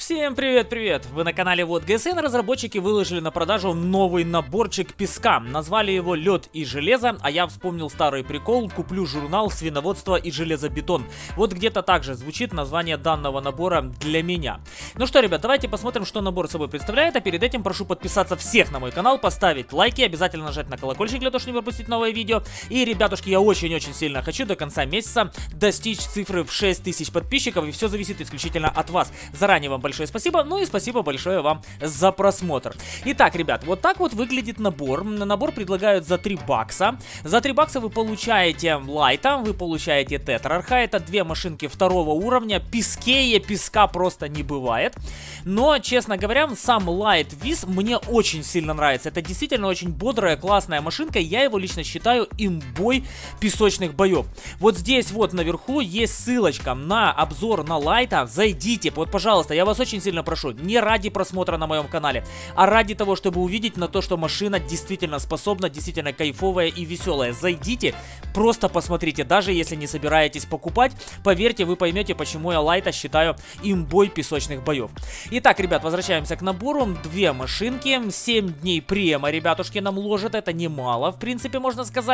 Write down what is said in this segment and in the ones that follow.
Всем привет-привет! Вы на канале Вот ГСН. Разработчики выложили на продажу новый наборчик песка. Назвали его «Лед и железо», а я вспомнил старый прикол: куплю журнал «Свиноводство и железобетон». Вот где-то так же звучит название данного набора для меня. Ну что, ребят, давайте посмотрим, что набор собой представляет. А перед этим прошу подписаться всех на мой канал, поставить лайки, обязательно нажать на колокольчик для того, чтобы не пропустить новое видео. И, ребятушки, я очень-очень сильно хочу до конца месяца достичь цифры в 6000 подписчиков. И все зависит исключительно от вас. Заранее вам большое спасибо, ну и спасибо большое вам за просмотр. Итак, ребят, вот так вот выглядит набор. Набор предлагают за 3 бакса. За 3 бакса вы получаете лайта, вы получаете тетрарха. Это две машинки второго уровня. Пескее песка просто не бывает. Но, честно говоря, сам лайт виз мне очень сильно нравится. Это действительно очень бодрая, классная машинка. Я его лично считаю имбой песочных боев. Вот здесь вот наверху есть ссылочка на обзор на лайта. Зайдите, вот, пожалуйста, я вас очень сильно прошу, не ради просмотра на моем канале, а ради того, чтобы увидеть на то, что машина действительно способна, действительно кайфовая и веселая. Зайдите, просто посмотрите, даже если не собираетесь покупать, поверьте, вы поймете, почему я лайта считаю имбой песочных боев. Итак, ребят, возвращаемся к набору. Две машинки, 7 дней према, ребятушки, нам ложат, это немало, в принципе, можно сказать,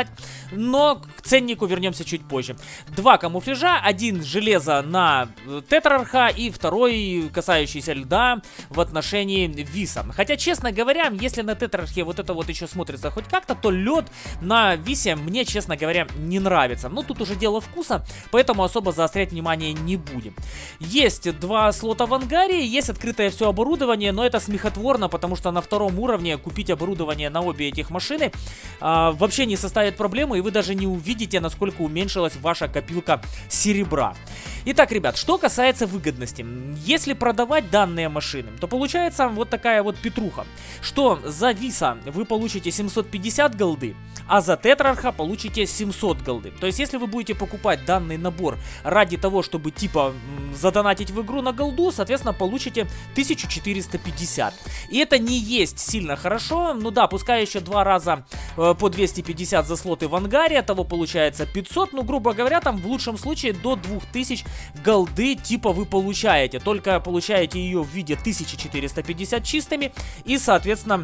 но к ценнику вернемся чуть позже. 2 камуфляжа, один железо на тетрарха и второй касающийся льда в отношении виса. Хотя, честно говоря, если на тетрархе вот это вот еще смотрится хоть как-то, то лед на висе мне, честно говоря, не нравится. Но тут уже дело вкуса, поэтому особо заострять внимание не будем. Есть 2 слота в ангаре, есть открытое все оборудование, но это смехотворно, потому что на втором уровне купить оборудование на обе этих машины вообще не составит проблемы, и вы даже не увидите, насколько уменьшилась ваша копилка серебра. Итак, ребят, что касается выгодности. Если продавать данные машины, то получается вот такая вот петруха, что за виса вы получите 750 голды, а за тетрарха получите 700 голды. То есть, если вы будете покупать данный набор ради того, чтобы типа задонатить в игру на голду, соответственно, получите 1450. И это не есть сильно хорошо. Ну да, пускай еще 2 раза по 250 за слоты в ангаре, того получается 500. Ну, грубо говоря, там в лучшем случае до 2000 голды типа вы получаете. Только получаете ее в виде 1450 чистыми и, соответственно,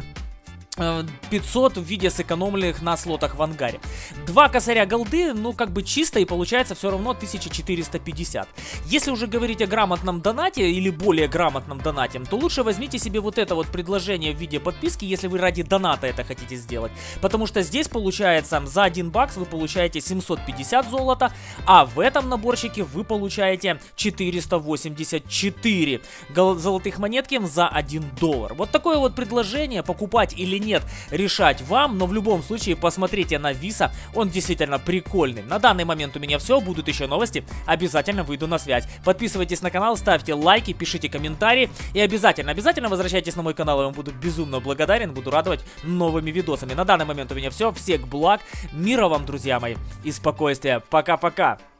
500 в виде сэкономленных на слотах в ангаре. 2 косаря голды, ну как бы чисто, и получается все равно 1450. Если уже говорить о грамотном донате или более грамотном донате, то лучше возьмите себе вот это вот предложение в виде подписки, если вы ради доната это хотите сделать. Потому что здесь получается за 1 бакс вы получаете 750 золота, а в этом наборчике вы получаете 484 золотых монетки за 1 доллар. Вот такое вот предложение, покупать или нет, решать вам, но в любом случае посмотрите на виса, он действительно прикольный. На данный момент у меня все, будут еще новости, обязательно выйду на связь. Подписывайтесь на канал, ставьте лайки, пишите комментарии и обязательно возвращайтесь на мой канал, я вам буду безумно благодарен, буду радовать новыми видосами. На данный момент у меня все, всех благ, мира вам, друзья мои, и спокойствия. Пока-пока!